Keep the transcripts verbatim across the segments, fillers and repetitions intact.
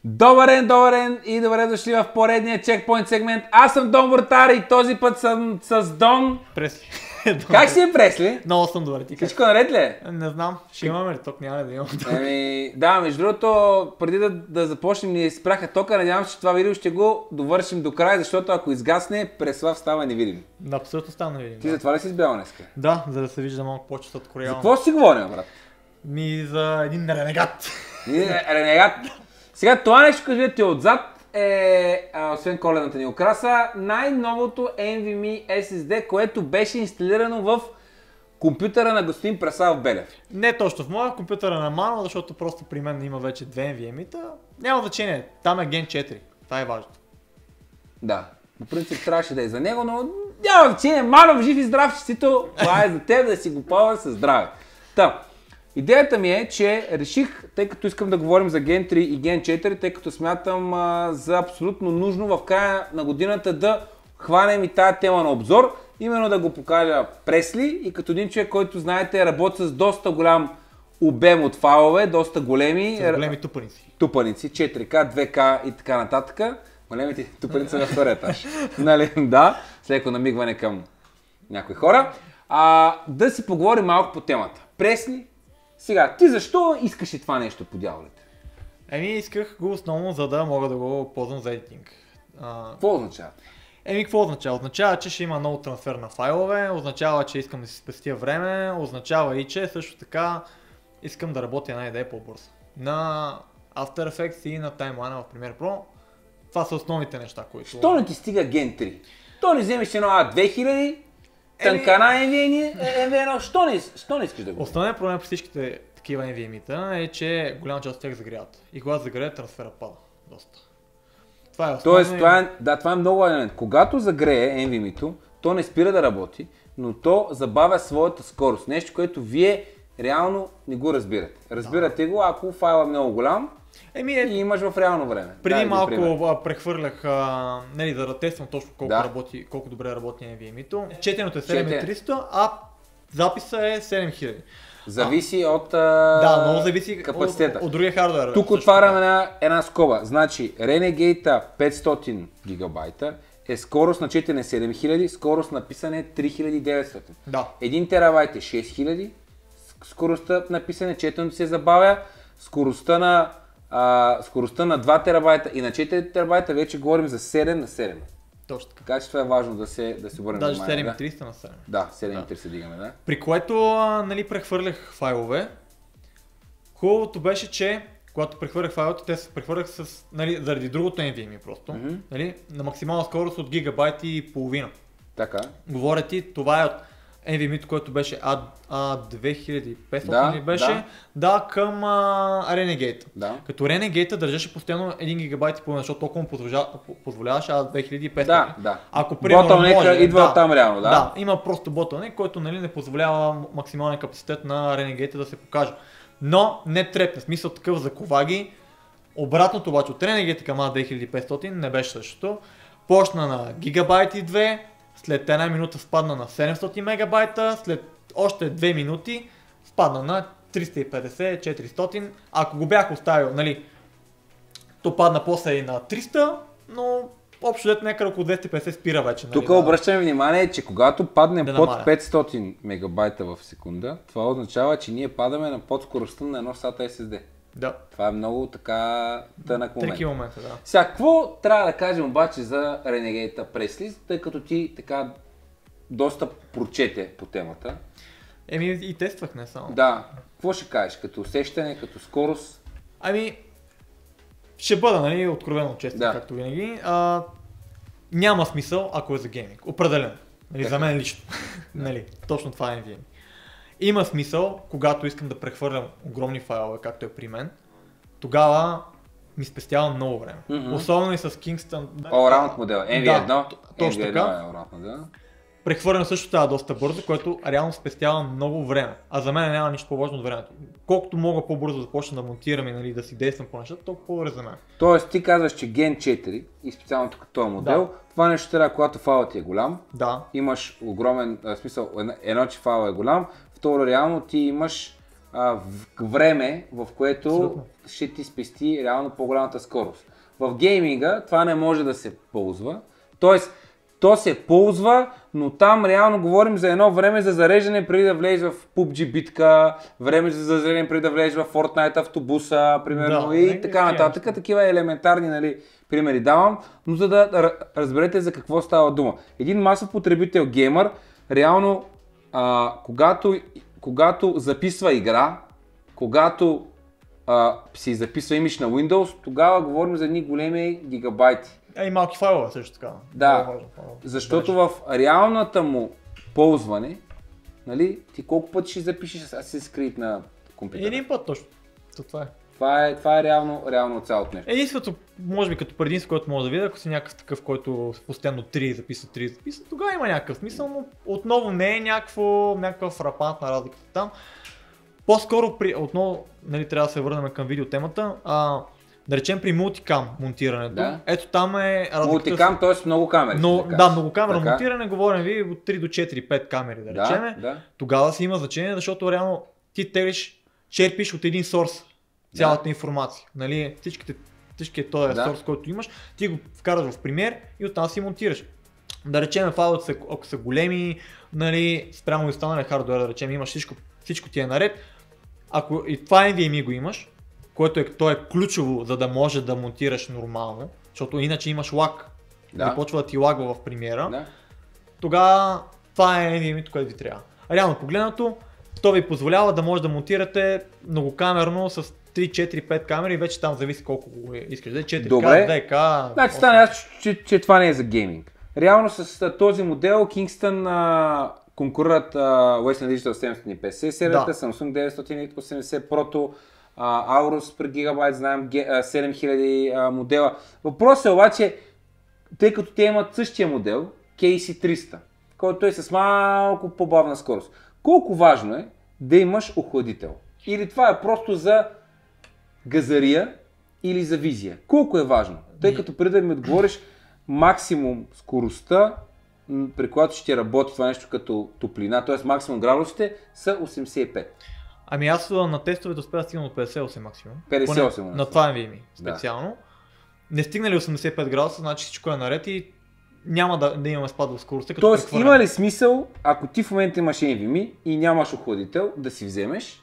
Добър ден, добър ден и добре дошли в поредния чекпоинт сегмент. Аз съм Дон Вратар и този път съм с Дон... Пресли. Как си е, Пресли? Много съм добре, ти как? Всичко наред ли е? Не знам, ще имаме ли ток, няма ли да имам ток. Еми, да, между другото, преди да, да започнем ни спряха тока, надявам се, че това видео ще го довършим до края, защото ако изгасне, Преслав става невидим. Да, абсолютно стана невидим. Ти да. затова ли си избял днеска? Да, за да се вижда малко по-често от Корея. За какво си говорим, брат? Ми за един ренегат. Ренегат. Сега това нещо, като видите отзад, е, а, освен коледната ни украса, най-новото NVMe ес ес ди, което беше инсталирано в компютъра на господин Преслав Белев. Не точно в моя компютър е на Мано, защото просто при мен има вече две NVMe-та. Няма значение, там е Gen четири. Това е важно. Да, по принцип трябваше да е за него, но няма значение. Манов, жив и здрав, честито, това е за теб да си го ползваш със здраве. Та, идеята ми е, че реших, тъй като искам да говорим за Gen три и Gen четири, тъй като смятам а, за абсолютно нужно в края на годината да хванем и тая тема на обзор, именно да го покажа Пресли и като един човек, който знаете работи с доста голям обем от файлове, доста големи. С големи тупаници. Тупаници, четири К, две К и така нататък. Големите тупаници на втория етаж. Нали, да, с леко намигване към някои хора. А, да си поговорим малко по темата. Пресли, сега, ти защо искаш и това нещо по дяволите? Еми, исках го основно, за да мога да го ползвам за едитинг. А... Какво означава? Еми, какво означава? Означава, че ще има много трансфер на файлове, означава, че искам да си спестя време, означава и, че също така искам да работя една идея по-бързо. На After Effects и на таймлайна в Premiere Pro, това са основните неща, които... Що не ти стига Gen три? То не вземеш едно А две хиляди, тънкана Ем Ви едно, що не, що не искаш да го? Основният проблем при всичките такива NVMe-та е, че голяма част от тях загряват. И когато загреят, трансфера пада доста. Това е основно. Тоест, това е, да, това е много елемент. Когато загрее NVMe-то, то не спира да работи, но то забавя своята скорост. Нещо, което вие реално не го разбирате. Разбирате да. го, ако файл е много голям Еми, е... и имаш в реално време. Преди Дай, малко прехвърлях, а, нали, да тествам точно колко, да. работи, колко добре работи NVMe-то. Четенето е седем хиляди и триста, а записа е седем хиляди. Зависи а. от а, да, много зависи капацитета. От, от другия хардвер. Тук отваряме една, една скоба. Значи Renegade петстотин гигабайта е скорост на четене седем хиляди, скорост на писане три хиляди и деветстотин. Да. един терабайт е шест хиляди, скоростта на писане, четенето се забавя, скоростта на, а, скоростта на два терабайта и на четири терабайта вече говорим за седем на седем. Точно така. Така че това е важно да се, да се обърнем Даже внимание. седем хиляди и триста на седем. Да, седем хиляди и триста да. дигаме, да. При което, нали, прехвърлях файлове. Хубавото беше, че когато прехвърлях файловете, те се прехвърлях с, нали, заради другото NVMe просто, mm-hmm. нали, на максимална скорост от гигабайт и половина. Така. Говоря ти, това е от NVMe-то, което беше А две хиляди и петстотин да, беше, да. да, към а, Renegade. Да. Като Renegade държеше постоянно един гигабайт и половина, защото толкова му позволяваше А две хиляди и петстотин. Да, да. Ако примерно Bottleneck идва да, от там реално, да? Да, има просто bottleneck, който, нали, не позволява максималния капацитет на Renegade да се покаже. Но не трепне, смисъл такъв за коваги. Обратното обаче от Renegade към А две хиляди и петстотин не беше същото. Почна на гигабайт и две, след една минута спадна на седемстотин мегабайта, след още две минути спадна на триста и петдесет до четиристотин. Ако го бях оставил, нали, то падна после и на триста, но общо дето някъде около двеста и петдесет спира вече. Нали, Тук да... обръщаме внимание, че когато падне да под намаля. петстотин мегабайта в секунда, това означава, че ние падаме на под скоростта на едно сата ес ес ди. Да. Това е много така тънък момент. Трики момента, да. Сега, какво трябва да кажем обаче за Renegade Presley, тъй като ти така доста прочете по темата? Еми и тествах не само. Да. Какво ще кажеш? Като усещане, като скорост? Ами, ще бъда, нали, откровено честен, да. както винаги. А, няма смисъл, ако е за гейминг. Определено. Нали, за мен лично. нали, точно това е NVMe. Има смисъл, когато искам да прехвърлям огромни файлове, както е при мен, тогава ми спестява много време. Mm-hmm. Особено и с Kingston. All-round модел. Ем Ви едно. Да, точно Ем Ви едно така. е all-round модел. Прехвърлям също това доста бързо, което реално спестява много време. А за мен няма нищо по-важно от времето. Колкото мога по-бързо да започна да монтирам и, нали, да си действам по нещата, толкова по-добре за мен. Тоест ти казваш, че Gen четири и специално тук този модел, да. Това нещо трябва, когато файлът ти е голям, да. Имаш огромен, в смисъл, едно, че файлът е голям, второ реално ти имаш а, в, време, в което Абсолютно. ще ти спести реално по-голямата скорост. В гейминга това не може да се ползва, т.е. то се ползва, но там реално говорим за едно време за зареждане преди да влезеш в пъб джи битка, време за зареждане преди да влезеш в Fortnite автобуса, примерно, Да, и не, така не, нататък. не. Такива елементарни, нали, примери давам, но за да р- разберете за какво става дума. Един масов потребител геймър, реално, а, когато, когато записва игра, когато а, си записва имидж на Windows, тогава говорим за едни големи гигабайти. А и малки файлове също така. Да, Много важно, файлове. защото в реалната му ползване, нали, ти колко пъти ще запишеш Assassin's Creed на компютъра? Един път точно. То това е. Това е, това е реално, реално цялото нещо. Единството, може би като предимство, което мога да видя, ако си някакъв такъв, който постоянно три записва, три записва, тогава има някакъв смисъл, но отново не е някакво, някаква фрапантна разлика там. По-скоро, при, отново, нали, трябва да се върнем към видеотемата, а, да речем при мултикам монтирането, Да. ето там е разликата. Мултикам, т.е. много камери. Но, ще да, кажеш. много камера Така. монтиране, говорим ви от три до четири пет камери, да речеме. Да, да. Тогава си има значение, защото реално ти теглиш, черпиш от един сорс цялата Да. информация. Нали, всичките, всичкият този Да. сорс, който имаш, ти го вкараш в Premiere и оттам си монтираш. Да речем, файловете, са- ако са големи, нали, спрямо и останалия хардуер, да речем, имаш всичко, всичко ти е наред. Ако и това Ен Ви Ем И го имаш, което е, то е ключово, за да може да монтираш нормално, защото иначе имаш лаг, Да. да. почва да ти лагва в Premiere, Да. тогава това е Ен Ви Ем И-то, което ви трябва. Реално погледнато, то ви позволява да може да монтирате многокамерно с три, четири, пет камери, вече там зависи колко го искаш. Да, четири К, Добре. две К. Значи стане ясно, че, че това не е за гейминг. Реално с а, този модел Kingston а, конкурират а, Western Digital седемстотин и петдесет серията, Да. Samsung деветстотин и осемдесет Pro, а, Aorus при гигабайт, знаем ге- а, седем хиляди а, модела. Въпросът е обаче, тъй като те имат същия модел, Кей Си триста, който е с малко по-бавна скорост. Колко важно е да имаш охладител? Или това е просто за газария или за визия? Колко е важно? Тъй като преди да ми отговориш, максимум скоростта, м, при която ще работи това нещо като топлина, т.е. максимум градусите, са осемдесет и пет. Ами аз а, на тестовете успях да стигна до петдесет и осем максимум. петдесет и осем Поне на на това Ен Ви Ем И Да. специално. Не стигнали осемдесет и пет градуса, значи всичко е наред и няма да, да имаме спад в скоростта. като Тоест, прехвърляме. има ли смисъл, ако ти в момента имаш Ен Ви Ем И и нямаш охладител, да си вземеш?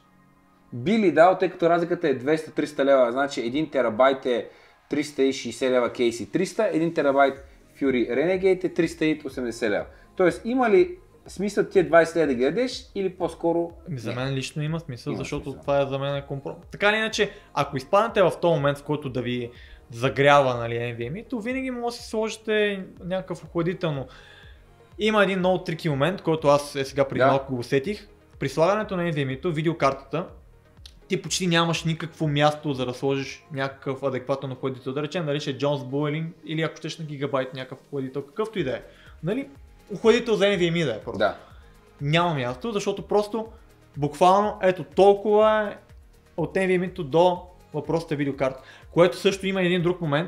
Би ли дал, тъй като разликата е двеста до триста лева, значи един терабайт е триста и шейсет лева Кей Си триста, един терабайт Fury Renegade е триста и осемдесет лева. Тоест, има ли смисъл тия двайсет лева да ги дадеш или по-скоро Ами за не? мен лично има смисъл, Има защото смисъл. това е за мен е компромис. Така или иначе, ако изпаднете в този момент, в който да ви загрява, нали, Ен Ви Ем И, то винаги може да си сложите някакъв охладител. Но има един много трики момент, който аз е сега преди Да. малко го усетих. При слагането на Ен Ви Ем И-то, видеокартата, ти почти нямаш никакво място за да сложиш някакъв адекватен охладител. Да речем, дали ще е Джонс Бойлинг или ако щеш на гигабайт някакъв охладител, какъвто и да е. Нали? Охладител за Ен Ви Ем И да е просто. Да. Няма място, защото просто буквално ето толкова е от Ен Ви Ем И-то до въпросната видеокарта. Което също има един друг момент,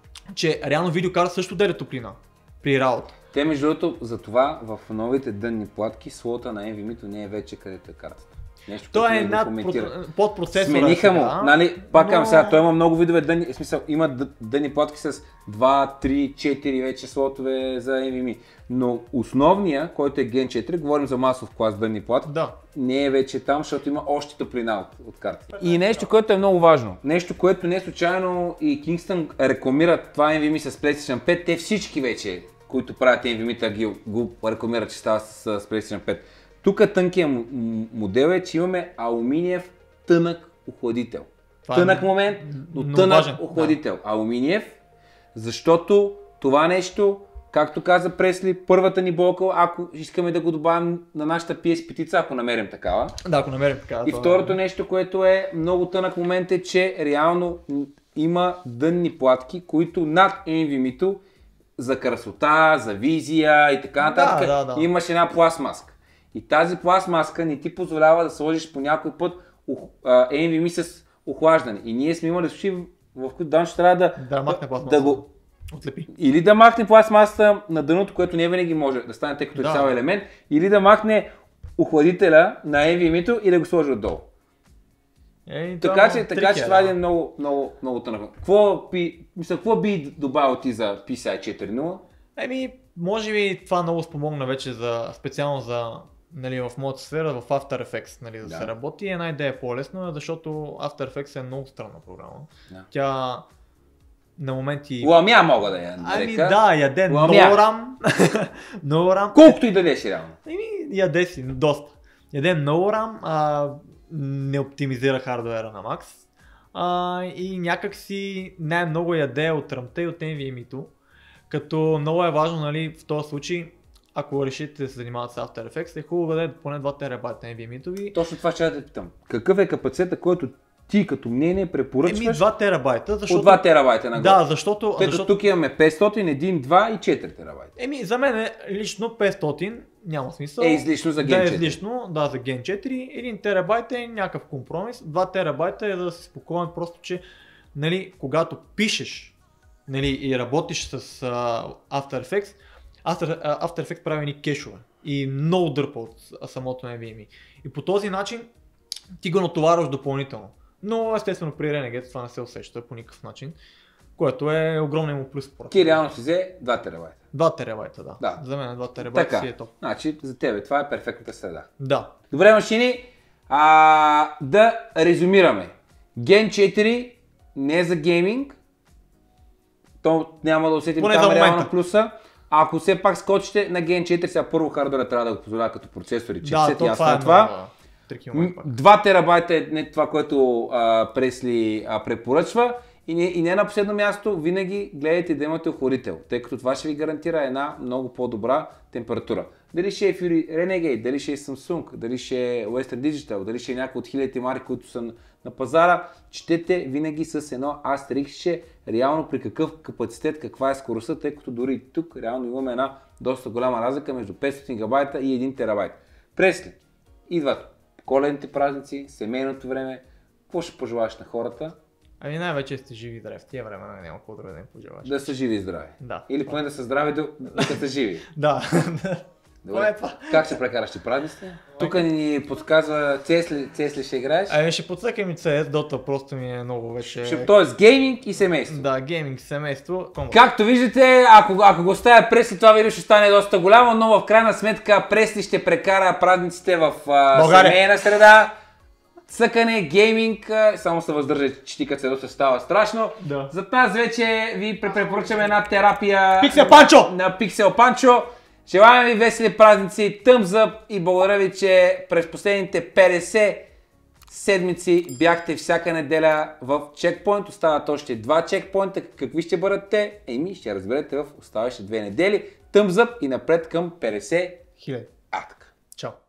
че реално видеокарта също деля топлина при работа. Те, между другото, за това в новите дънни платки слота на Ен Ви Ем И-то не е вече където е картата. Нещо, Той което е не го над коментира. под процесора. Смениха му, сега, нали, пак но- казвам сега, той има много видове дънни, в смисъл, има д- дънни платки с два, три, четири вече слотове за Ен Ви Ем И. Но основния, който е Ген четири, говорим за масов клас дънни платки, Да. не е вече там, защото има още топлина от, от картата. И нещо, което е много важно, нещо, което не случайно и Kingston рекламират това Ен Ви Ем И с PlayStation пет, те всички вече, които правят Ен Ви Ем И-та, ги го рекламират, че става с, с PlayStation пет. Тук тънкия м- м- модел е, че имаме алуминиев тънък охладител. Това Тънък е момент, но много тънък важен, охладител. Алуминиев, защото това нещо, както каза Пресли, първата ни болка, ако искаме да го добавим на нашата Пи Ес пет, ако намерим такава. Да, ако намерим така. И това второто е. нещо, което е много тънък момент е, че реално м, има дънни платки, които над Ен Ви Ем И-то за красота, за визия и така нататък Да, да, да. имаш една пластмаска. И тази пластмаска не ти позволява да сложиш по някой път ух- а, Ен Ви Ем И с охлаждане. И ние сме имали случаи, в които Дан ще трябва да, Да махне да, пластмаса. да го Отлепи. или да махне пластмасата на дъното, което не винаги може да стане, тъй като е Да. цял елемент, или да махне охладителя на Ен Ви Ем И-то и да го сложи отдолу. Е, така че, така че това е много, много, много тънък. Какво би, мисля, какво би добавил ти за пи си ай четири точка нула? Еми, може би това много спомогна вече за, специално за, нали, в моята сфера, в After Effects, нали, да, да се работи. Една идея е по-лесно, защото After Effects е много странна програма. Да. Тя на моменти... Ламя мога да я нарека. Ами да, яде много RAM. много RAM. Колкото и дадеш реално. Еми, яде си, доста. Яде много RAM, а, не оптимизира хардуера на макс. А, и някак си най-много яде от RAM-та и от ен ви ем и-то. Като много е важно, нали, в този случай, ако решите да се занимавате с After Effects, е хубаво да даде поне два терабайта ен ви ем и-то ви. Точно това ще да те питам. Какъв е капацитета, който ти като мнение препоръчваш? Еми два терабайта, защото... От два терабайта нагоре. Да, защото... Тъй защото... тук имаме петстотин, един, два и четири терабайта. Еми за мен е лично петстотин, няма смисъл. Е излишно за Gen четири. Да, е излишно, да, за Gen четири. един терабайт е някакъв компромис. два терабайта е да си спокоен, просто че, нали, когато пишеш, нали, и работиш с uh, After Effects, After, uh, After Effects прави ни кешове и много дърпа от самото ен ви ем и. И по този начин ти го натоварваш допълнително. Но естествено при Renegade това не се усеща по никакъв начин, което е огромен му плюс. Ти реално си взе два терабайта. два терабайта, да. да. За мен два терабайта така, си е топ. Значи за тебе това е перфектната среда. Да. Добре, машини, а, да резюмираме. Gen четири не е за гейминг, то няма да усетим поне там реално плюса. Ако все пак скочите на Gen четири, сега първо хардуера трябва да го позволява като процесор и чипсет, да, ясно е това. два терабайта е не това, което а, Пресли а, препоръчва. И не, и не на последно място, винаги гледайте да имате охладител, тъй като това ще ви гарантира една много по-добра температура. Дали ще е Fury Renegade, дали ще е Samsung, дали ще е Western Digital, дали ще е някой от хилядите марки, които са на, на пазара, четете винаги с едно астериксче, реално при какъв капацитет, каква е скоростта, тъй като дори и тук реално имаме една доста голяма разлика между петстотин гигабайта и един терабайт. Пресли, идват коледните празници, семейното време, какво ще пожелаш на хората? Ами най-вече сте живи и здрави. В тия времена няма какво друго да им пожелаш. Да са живи и здрави. Да. Или поне да са здрави, докато са живи. Да. Добре. Как ще прекараш ти празниците? Тук ни подсказва си ес ли, си ес ли ще играеш? Ами ще подсъкам и си ес, Dota просто ми е много вече... Ще, тоест гейминг и семейство. Да, гейминг, семейство. Комбо. Както виждате, ако, ако го оставя Пресли, това видео ще стане доста голямо, но в крайна сметка Пресли ще прекара празниците в а, семейна среда. Цъкане, гейминг, само се въздържа, че ти като се доста става страшно. Да. За тази вече ви препоръчаме една терапия Пиксел Панчо! на Пиксел Панчо. Желаем ви весели празници, thumbs up и благодаря ви, че през последните петдесет седмици бяхте всяка неделя в чекпоинт. Остават още два чекпоинта. Какви ще бъдат те? Еми, ще разберете в оставащите две недели. Thumbs up и напред към петдесет хиляди. А, така. Чао.